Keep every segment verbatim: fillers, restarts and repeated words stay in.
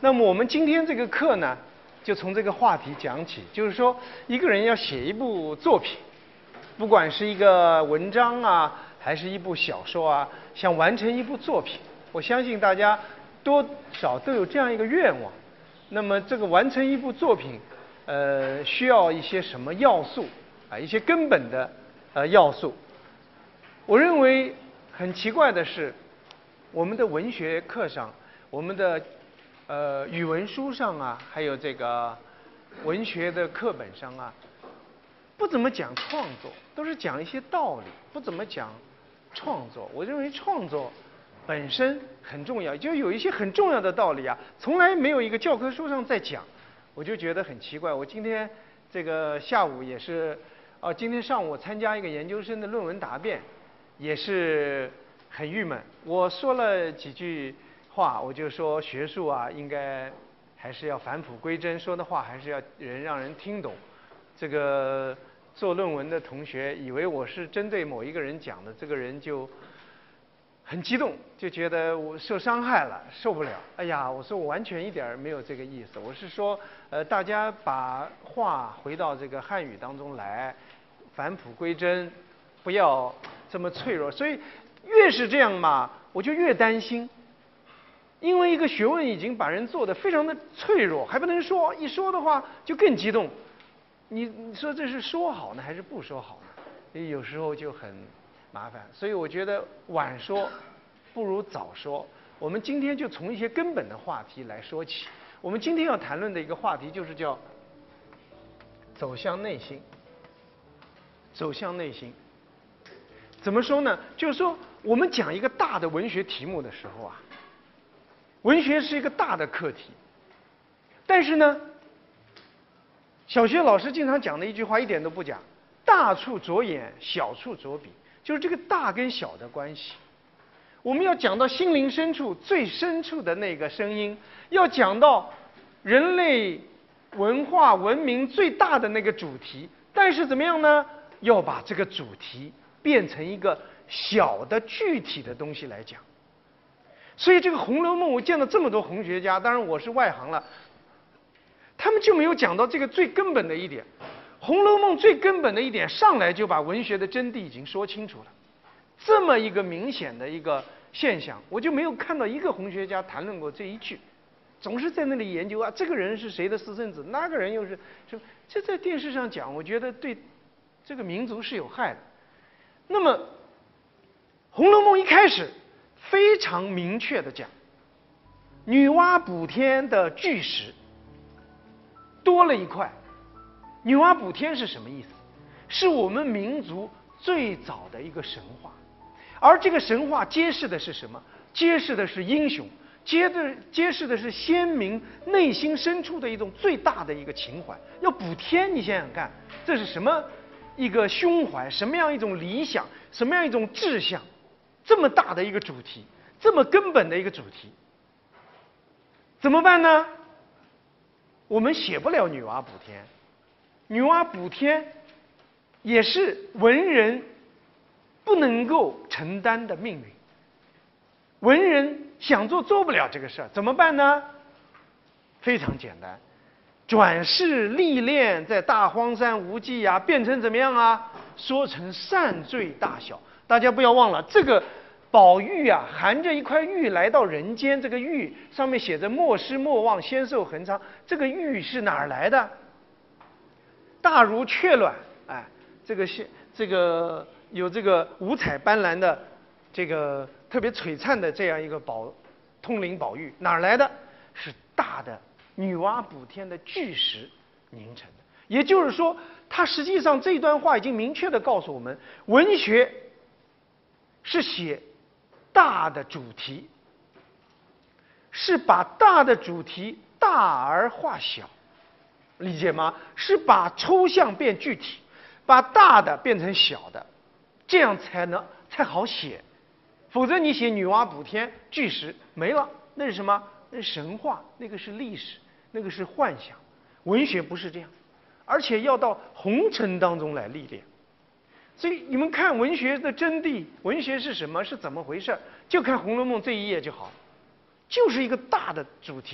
那么我们今天这个课呢，就从这个话题讲起，就是说一个人要写一部作品，不管是一个文章啊，还是一部小说啊，想完成一部作品，我相信大家多少都有这样一个愿望。那么这个完成一部作品，呃，需要一些什么要素啊？一些根本的呃要素。我认为很奇怪的是，我们的文学课上，我们的呃语文书上啊，还有这个文学的课本上啊，不怎么讲创作，都是讲一些道理，不怎么讲创作。我认为创作本身很重要，就有一些很重要的道理啊，从来没有一个教科书上在讲，我就觉得很奇怪。我今天这个下午也是，哦，今天上午参加一个研究生的论文答辩，也是很郁闷。我说了几句话，我就说学术啊，应该还是要返璞归真，说的话还是要人让人听懂。这个做论文的同学以为我是针对某一个人讲的，这个人就很激动，就觉得我受伤害了，受不了。哎呀，我说我完全一点没有这个意思，我是说，呃，大家把话回到这个汉语当中来，返璞归真，不要这么脆弱。所以越是这样嘛，我就越担心，因为一个学问已经把人做得非常的脆弱，还不能说，一说的话就更激动。你你说这是说好呢，还是不说好呢？有时候就很麻烦，所以我觉得晚说不如早说。我们今天就从一些根本的话题来说起。我们今天要谈论的一个话题就是叫走向内心。走向内心，怎么说呢？就是说，我们讲一个大的文学题目的时候啊，文学是一个大的课题，但是呢，小学老师经常讲的一句话一点都不假，大处着眼，小处着笔，就是这个大跟小的关系。我们要讲到心灵深处最深处的那个声音，要讲到人类文化文明最大的那个主题，但是怎么样呢？要把这个主题变成一个小的具体的东西来讲。所以这个《红楼梦》，我见到这么多红学家，当然我是外行了，他们就没有讲到这个最根本的一点。《红楼梦》最根本的一点，上来就把文学的真谛已经说清楚了。这么一个明显的一个现象，我就没有看到一个红学家谈论过这一句，总是在那里研究啊，这个人是谁的私生子，那个人又是什么？这在电视上讲，我觉得对这个民族是有害的。那么，《红楼梦》一开始非常明确的讲，女娲补天的巨石多了一块。女娲补天是什么意思？是我们民族最早的一个神话，而这个神话揭示的是什么？揭示的是英雄，揭的揭示的是先民内心深处的一种最大的一个情怀。要补天，你想想看，这是什么一个胸怀，什么样一种理想，什么样一种志向？这么大的一个主题，这么根本的一个主题，怎么办呢？我们写不了女娲补天，女娲补天也是文人不能够承担的命运。文人想做做不了这个事儿，怎么办呢？非常简单，转世历练在大荒山无际啊，变成怎么样啊？说成善罪大小。大家不要忘了，这个宝玉啊，含着一块玉来到人间，这个玉上面写着莫失莫忘，仙寿恒昌。这个玉是哪儿来的？大如雀卵，哎，这个是这个有这个五彩斑斓的，这个特别璀璨的这样一个宝通灵宝玉，哪儿来的？是大的女娲补天的巨石凝成的。也就是说，它实际上这段话已经明确地告诉我们，文学是写大的主题，是把大的主题大而化小，理解吗？是把抽象变具体，把大的变成小的，这样才能才好写。否则你写女娲补天巨石没了，那是什么？那是神话，那个是历史，那个是幻想。文学不是这样，而且要到红尘当中来历练。所以你们看文学的真谛，文学是什么？是怎么回事？就看《红楼梦》这一页就好，就是一个大的主题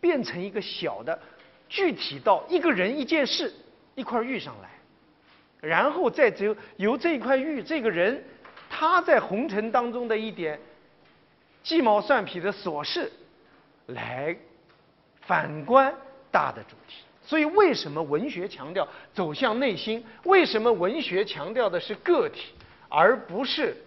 变成一个小的，具体到一个人一件事一块玉上来，然后再只有由这块玉这个人他在红尘当中的一点鸡毛蒜皮的琐事来反观大的主题。所以为什么文学强调走向内心？为什么文学强调的是个体而不是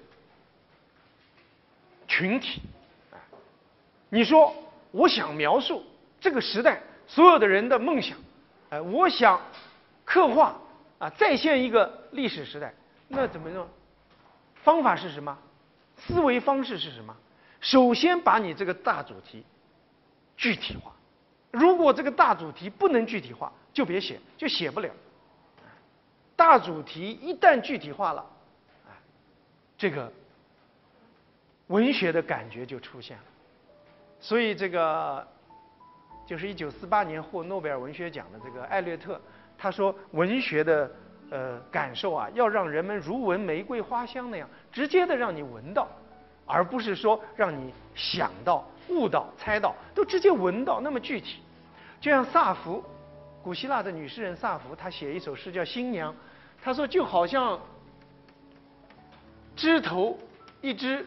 群体？你说我想描述这个时代所有的人的梦想，哎，我想刻画啊再现一个历史时代，那怎么弄？方法是什么？思维方式是什么？首先把你这个大主题具体化。如果这个大主题不能具体化，就别写，就写不了。大主题一旦具体化了，哎，这个文学的感觉就出现了。所以这个就是一九四八年获诺贝尔文学奖的这个艾略特，他说文学的呃感受啊，要让人们如闻玫瑰花香那样直接的让你闻到，而不是说让你想到、悟到、猜到，都直接闻到，那么具体。就像萨福，古希腊的女诗人萨福，她写一首诗叫《新娘》，她说就好像枝头一只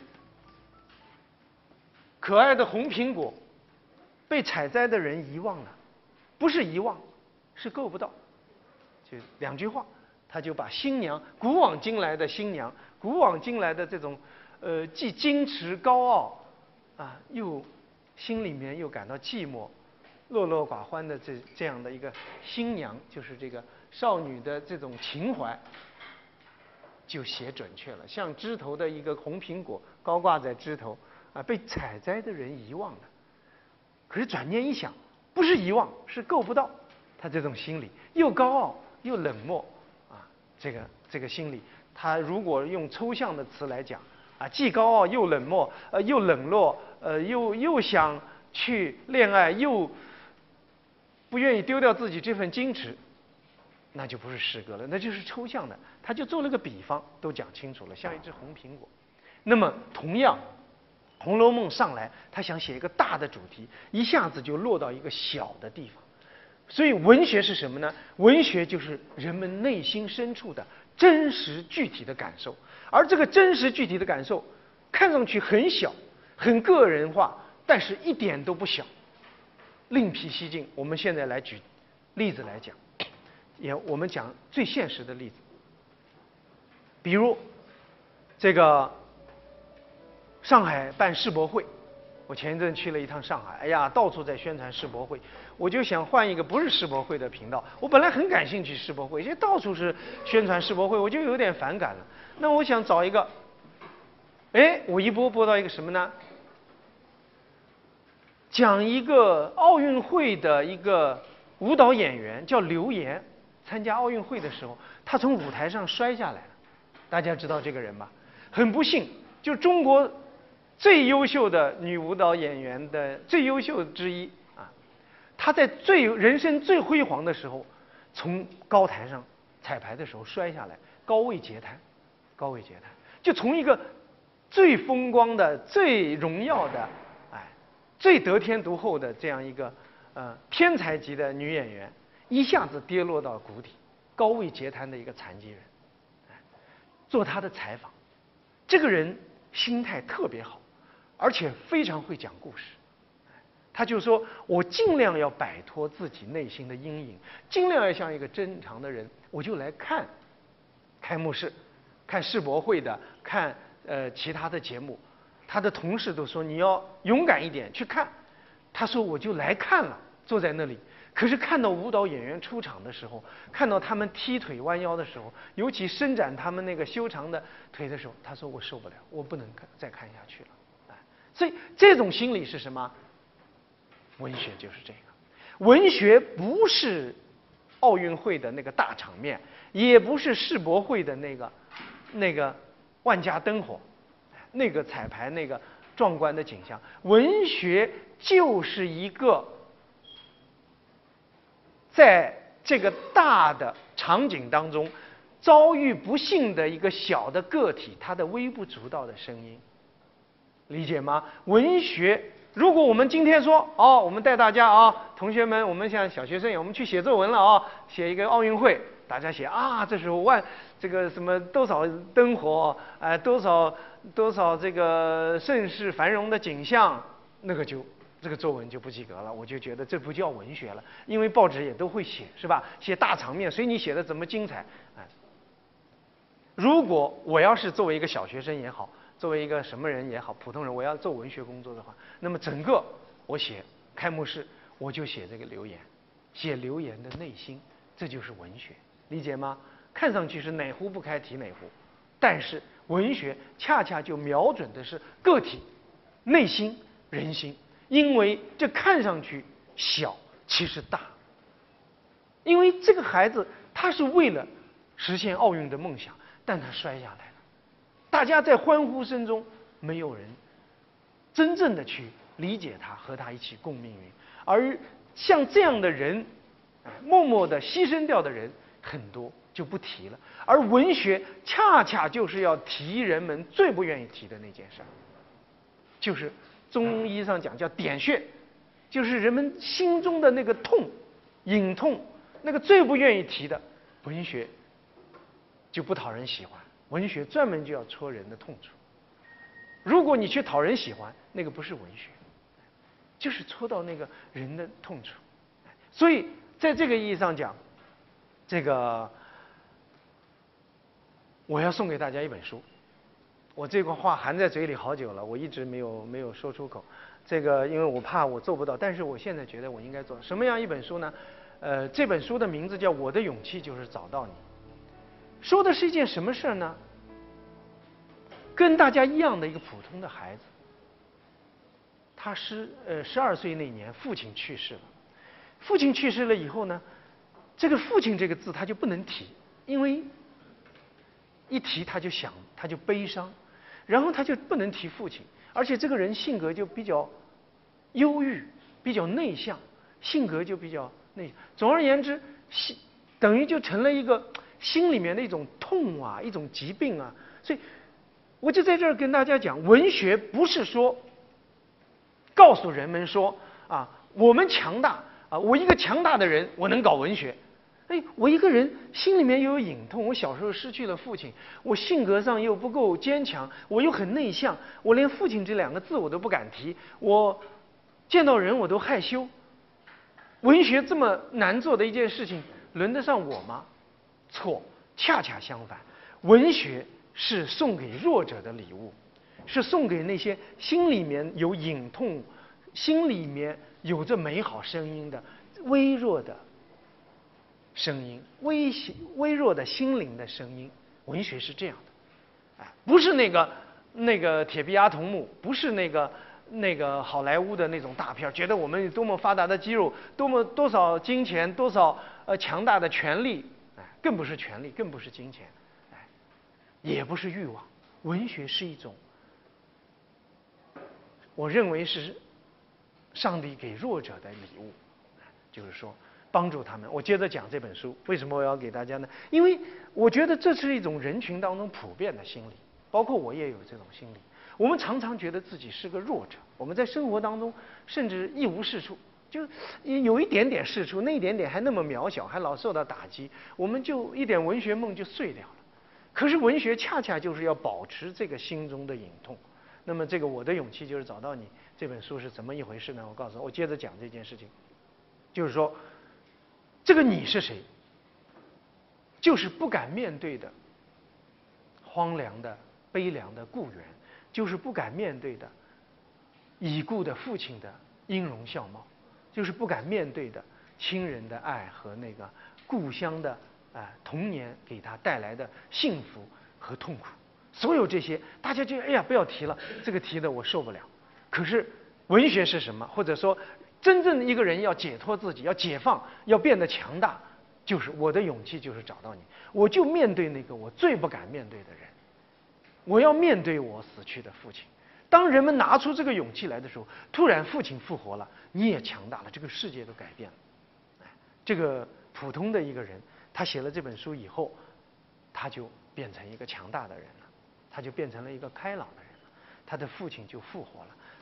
可爱的红苹果，被采摘的人遗忘了，不是遗忘，是够不到。就两句话，他就把新娘，古往今来的新娘，古往今来的这种呃既矜持高傲啊，又心里面又感到寂寞、落落寡欢的这这样的一个新娘，就是这个少女的这种情怀，就写准确了。像枝头的一个红苹果，高挂在枝头啊，被采摘的人遗忘了。可是转念一想，不是遗忘，是够不到。他这种心理又高傲又冷漠啊，这个这个心理，他如果用抽象的词来讲啊，既高傲又冷漠，呃，又冷落，呃，又又想去恋爱，又不愿意丢掉自己这份矜持，那就不是诗歌了，那就是抽象的。他就做了个比方，都讲清楚了，像一只红苹果。那么同样，《红楼梦》上来，他想写一个大的主题，一下子就落到一个小的地方。所以文学是什么呢？文学就是人们内心深处的真实具体的感受，而这个真实具体的感受，看上去很小、很个人化，但是一点都不小。另辟蹊径，我们现在来举例子来讲，也我们讲最现实的例子，比如这个上海办世博会，我前一阵去了一趟上海，哎呀，到处在宣传世博会，我就想换一个不是世博会的频道。我本来很感兴趣世博会，因为到处是宣传世博会，我就有点反感了。那我想找一个，哎，我一播播到一个什么呢？讲一个奥运会的一个舞蹈演员叫刘岩，参加奥运会的时候，他从舞台上摔下来了。大家知道这个人吧？很不幸，就中国最优秀的女舞蹈演员的最优秀之一啊，她在最人生最辉煌的时候，从高台上彩排的时候摔下来，高位截瘫，高位截瘫，就从一个最风光的、最荣耀的。最得天独厚的这样一个呃天才级的女演员，一下子跌落到谷底，高位截瘫的一个残疾人。做她的采访，这个人心态特别好，而且非常会讲故事。他就说：“我尽量要摆脱自己内心的阴影，尽量要像一个正常的人，我就来看开幕式，看世博会的，看呃其他的节目。”他的同事都说你要勇敢一点去看，他说我就来看了，坐在那里。可是看到舞蹈演员出场的时候，看到他们踢腿弯腰的时候，尤其伸展他们那个修长的腿的时候，他说我受不了，我不能看再看下去了。哎，所以这种心理是什么？文学就是这个，文学不是奥运会的那个大场面，也不是世博会的那个那个万家灯火。那个彩排那个壮观的景象，文学就是一个在这个大的场景当中遭遇不幸的一个小的个体，他的微不足道的声音，理解吗？文学如果我们今天说哦，我们带大家啊，同学们，我们像小学生一样，我们去写作文了啊，写一个奥运会，大家写啊，这时候万这个什么多少灯火，呃，多少多少这个盛世繁荣的景象，那个就这个作文就不及格了，我就觉得这不叫文学了，因为报纸也都会写，是吧？写大场面，随你写的怎么精彩，哎。如果我要是作为一个小学生也好，作为一个什么人也好，普通人，我要做文学工作的话，那么整个我写开幕式，我就写这个留言，写留言的内心，这就是文学，理解吗？看上去是哪壶不开提哪壶，但是文学恰恰就瞄准的是个体内心人心，因为这看上去小，其实大。因为这个孩子他是为了实现奥运的梦想，但他摔下来了。大家在欢呼声中，没有人真正的去理解他，和他一起共命运。而像这样的人，默默的牺牲掉的人很多，就不提了。而文学恰恰就是要提人们最不愿意提的那件事儿，就是中医上讲叫点穴，就是人们心中的那个痛、隐痛，那个最不愿意提的，文学就不讨人喜欢。文学专门就要戳人的痛处。如果你去讨人喜欢，那个不是文学，就是戳到那个人的痛处。所以在这个意义上讲，这个我要送给大家一本书。我这个话含在嘴里好久了，我一直没有没有说出口。这个因为我怕我做不到，但是我现在觉得我应该做。什么样一本书呢？呃，这本书的名字叫《我的勇气就是找到你》。说的是一件什么事儿呢？跟大家一样的一个普通的孩子，他十呃十二岁那年，父亲去世了。父亲去世了以后呢，这个父亲这个字他就不能提，因为一提他就想，他就悲伤，然后他就不能提父亲，而且这个人性格就比较忧郁，比较内向，性格就比较内。总而言之，心等于就成了一个心里面的一种痛啊，一种疾病啊。所以我就在这儿跟大家讲，文学不是说告诉人们说啊，我们强大啊，我一个强大的人，我能搞文学。哎，我一个人心里面又有隐痛，我小时候失去了父亲，我性格上又不够坚强，我又很内向，我连父亲这两个字我都不敢提，我见到人我都害羞。文学这么难做的一件事情，轮得上我吗？错，恰恰相反，文学是送给弱者的礼物，是送给那些心里面有隐痛、心里面有着美好声音的微弱的声音，微微弱的心灵的声音。文学是这样的，哎，不是那个那个铁臂阿童木，不是那个那个好莱坞的那种大片，觉得我们有多么发达的肌肉，多么多少金钱，多少呃强大的权力，哎，更不是权力，更不是金钱，哎，也不是欲望。文学是一种，我认为是上帝给弱者的礼物，就是说帮助他们。我接着讲这本书，为什么我要给大家呢？因为我觉得这是一种人群当中普遍的心理，包括我也有这种心理。我们常常觉得自己是个弱者，我们在生活当中甚至一无是处，就有一点点是处，那一点点还那么渺小，还老受到打击，我们就一点文学梦就碎掉了。可是文学恰恰就是要保持这个心中的隐痛。那么这个我的勇气就是找到你这本书是怎么一回事呢？我告诉我，我接着讲这件事情，就是说，这个你是谁？就是不敢面对的荒凉的、悲凉的故园，就是不敢面对的已故的父亲的音容笑貌，就是不敢面对的亲人的爱和那个故乡的啊、呃、童年给他带来的幸福和痛苦。所有这些，大家觉得哎呀不要提了，这个提的我受不了。可是文学是什么？或者说，真正的一个人要解脱自己，要解放，要变得强大，就是我的勇气就是找到你，我就面对那个我最不敢面对的人，我要面对我死去的父亲。当人们拿出这个勇气来的时候，突然父亲复活了，你也强大了，这个世界都改变了。这个普通的一个人，他写了这本书以后，他就变成一个强大的人了，他就变成了一个开朗的人了，他的父亲就复活了，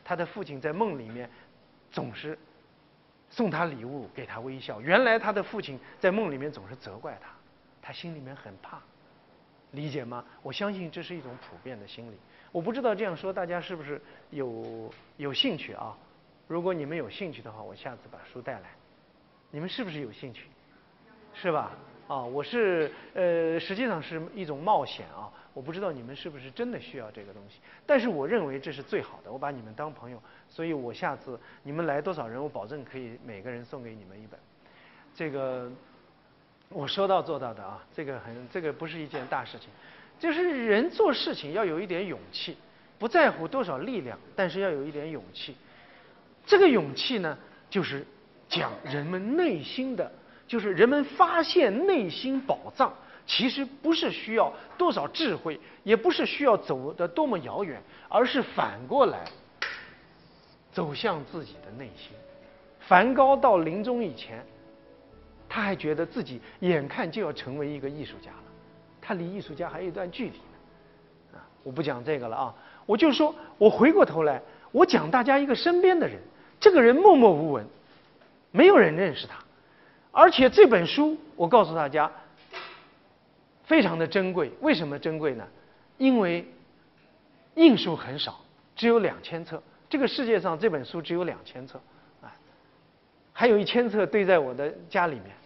他的父亲在梦里面总是送他礼物，给他微笑。原来他的父亲在梦里面总是责怪他，他心里面很怕，理解吗？我相信这是一种普遍的心理。我不知道这样说大家是不是有有兴趣啊？如果你们有兴趣的话，我下次把书带来。你们是不是有兴趣？是吧？啊，我是呃，实际上是一种冒险啊。我不知道你们是不是真的需要这个东西，但是我认为这是最好的。我把你们当朋友，所以我下次你们来多少人，我保证可以每个人送给你们一本。这个我说到做到的啊，这个很这个不是一件大事情。就是人做事情要有一点勇气，不在乎多少力量，但是要有一点勇气。这个勇气呢，就是讲人们内心的，就是人们发现内心宝藏，其实不是需要多少智慧，也不是需要走得多么遥远，而是反过来走向自己的内心。梵高到临终以前，他还觉得自己眼看就要成为一个艺术家了。他离艺术家还有一段距离呢，啊，我不讲这个了啊，我就说，我回过头来，我讲大家一个身边的人，这个人默默无闻，没有人认识他，而且这本书，我告诉大家，非常的珍贵。为什么珍贵呢？因为印数很少，只有两千册，这个世界上这本书只有两千册，啊，还有一千册堆在我的家里面。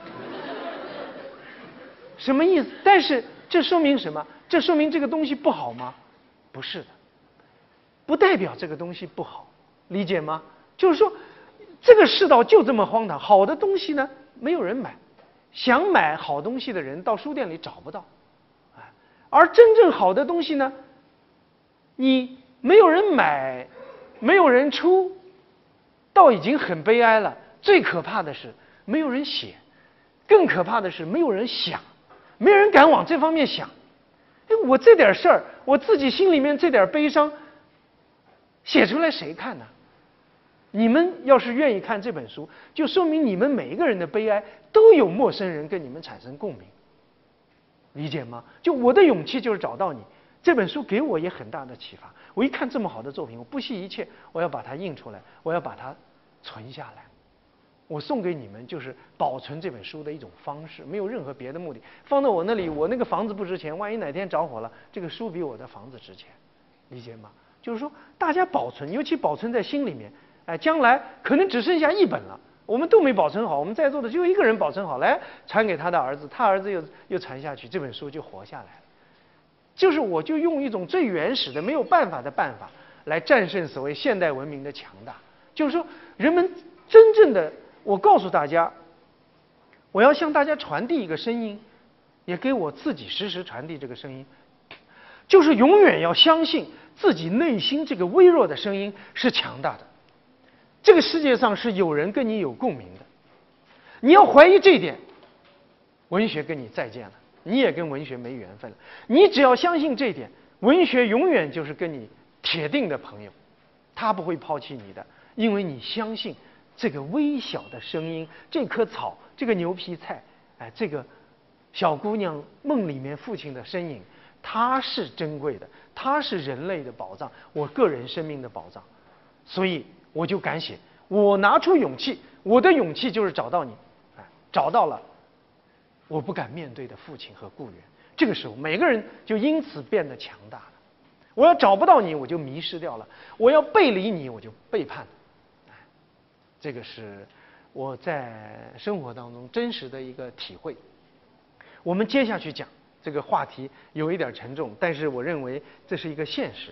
什么意思？但是这说明什么？这说明这个东西不好吗？不是的，不代表这个东西不好，理解吗？就是说，这个世道就这么荒唐，好的东西呢，没有人买，想买好东西的人到书店里找不到，哎，而真正好的东西呢，你没有人买，没有人出，倒已经很悲哀了。最可怕的是没有人写，更可怕的是没有人想。没人敢往这方面想，哎，我这点事儿，我自己心里面这点悲伤，写出来谁看呢？你们要是愿意看这本书，就说明你们每一个人的悲哀都有陌生人跟你们产生共鸣，理解吗？就我的勇气就是找到你，这本书给我也很大的启发。我一看这么好的作品，我不惜一切，我要把它印出来，我要把它存下来。我送给你们就是保存这本书的一种方式，没有任何别的目的。放到我那里，我那个房子不值钱，万一哪天着火了，这个书比我的房子值钱，理解吗？就是说，大家保存，尤其保存在心里面，哎，将来可能只剩下一本了，我们都没保存好，我们在座的只有一个人保存好，来传给他的儿子，他儿子又又传下去，这本书就活下来了。就是我就用一种最原始的、没有办法的办法来战胜所谓现代文明的强大，就是说，人们真正的。我告诉大家，我要向大家传递一个声音，也给我自己时时传递这个声音，就是永远要相信自己内心这个微弱的声音是强大的。这个世界上是有人跟你有共鸣的，你要怀疑这一点，文学跟你再见了，你也跟文学没缘分了。你只要相信这一点，文学永远就是跟你铁定的朋友，他不会抛弃你的，因为你相信。这个微小的声音，这棵草，这个牛皮菜，哎，这个小姑娘梦里面父亲的身影，它是珍贵的，它是人类的宝藏，我个人生命的宝藏，所以我就敢写，我拿出勇气，我的勇气就是找到你，哎，找到了，我不敢面对的父亲和故园，这个时候每个人就因此变得强大了。我要找不到你，我就迷失掉了；我要背离你，我就背叛了。这个是我在生活当中真实的一个体会。我们接下去讲这个话题有一点沉重，但是我认为这是一个现实。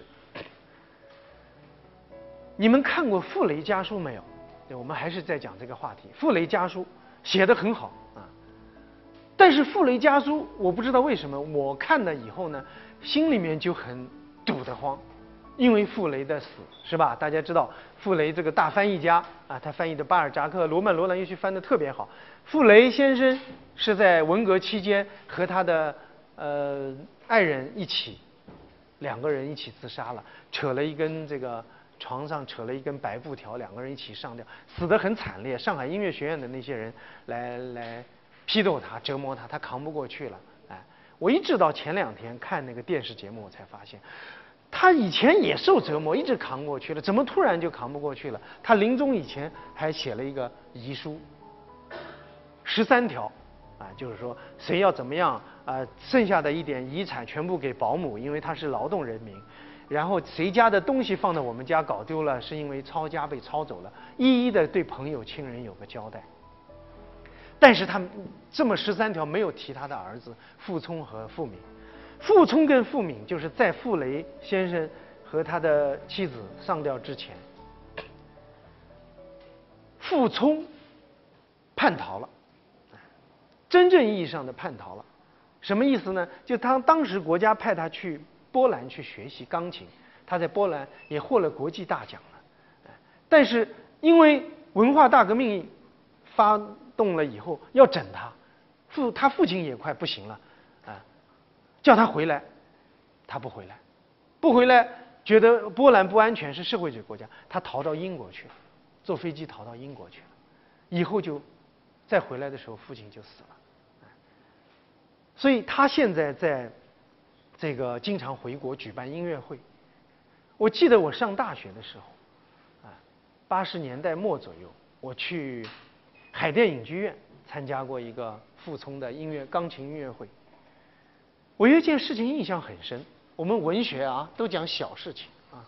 你们看过《傅雷家书》没有？对，我们还是在讲这个话题。《傅雷家书》写得很好啊，但是《傅雷家书》我不知道为什么我看了以后呢，心里面就很堵得慌。因为傅雷的死是吧？大家知道傅雷这个大翻译家啊，他翻译的巴尔扎克、罗曼·罗兰尤其翻得特别好。傅雷先生是在文革期间和他的呃爱人一起，两个人一起自杀了，扯了一根这个床上扯了一根白布条，两个人一起上吊，死得很惨烈。上海音乐学院的那些人来来批斗他、折磨他，他扛不过去了。哎，我一直到前两天看那个电视节目，我才发现。 他以前也受折磨，一直扛过去了，怎么突然就扛不过去了？他临终以前还写了一个遗书，十三条，啊，就是说谁要怎么样啊，剩下的一点遗产全部给保姆，因为他是劳动人民。然后谁家的东西放在我们家搞丢了，是因为抄家被抄走了，一一的对朋友亲人有个交代。但是他这么十三条没有提他的儿子傅聪和傅敏。傅聪跟傅敏就是在傅雷先生和他的妻子上吊之前，傅聪叛逃了，真正意义上的叛逃了。什么意思呢？就他当时国家派他去波兰去学习钢琴，他在波兰也获了国际大奖了。但是因为文化大革命发动了以后要整他，父他父亲也快不行了，啊，叫他回来，他不回来，不回来，觉得波兰不安全，是社会主义国家，他逃到英国去了，坐飞机逃到英国去了，以后就再回来的时候，父亲就死了。所以他现在在这个经常回国举办音乐会。我记得我上大学的时候，啊，八十年代末左右，我去海淀影剧院参加过一个傅聪的音乐钢琴音乐会。我有一件事情印象很深，我们文学啊都讲小事情啊。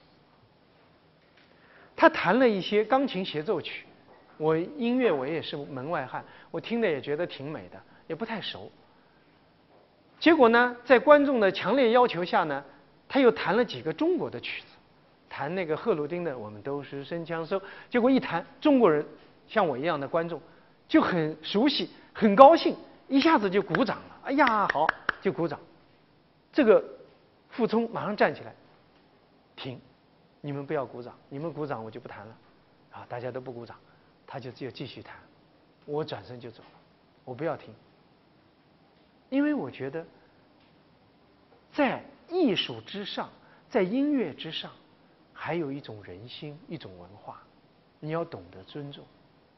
他弹了一些钢琴协奏曲，我音乐我也是门外汉，我听的也觉得挺美的，也不太熟。结果呢，在观众的强烈要求下呢，他又弹了几个中国的曲子，弹那个贺鲁丁的《我们都是神枪手》。结果一弹，中国人像我一样的观众就很熟悉，很高兴，一下子就鼓掌了。哎呀，好，就鼓掌。这个傅聪马上站起来，停，你们不要鼓掌，你们鼓掌我就不弹了。啊，大家都不鼓掌，他就就继续弹。我转身就走了，我不要听。因为我觉得，在艺术之上，在音乐之上，还有一种人心，一种文化，你要懂得尊重。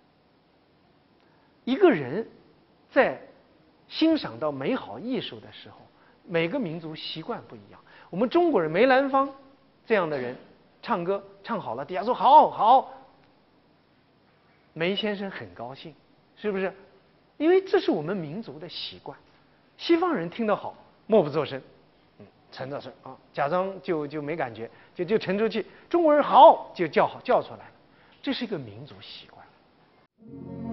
一个人在欣赏到美好艺术的时候，每个民族习惯不一样。我们中国人梅兰芳这样的人唱歌唱好了，底下说好好，梅先生很高兴，是不是？因为这是我们民族的习惯。西方人听得好，默不作声，嗯，沉着声啊，假装就就没感觉，就就沉出去。中国人好就叫好叫出来了，这是一个民族习惯。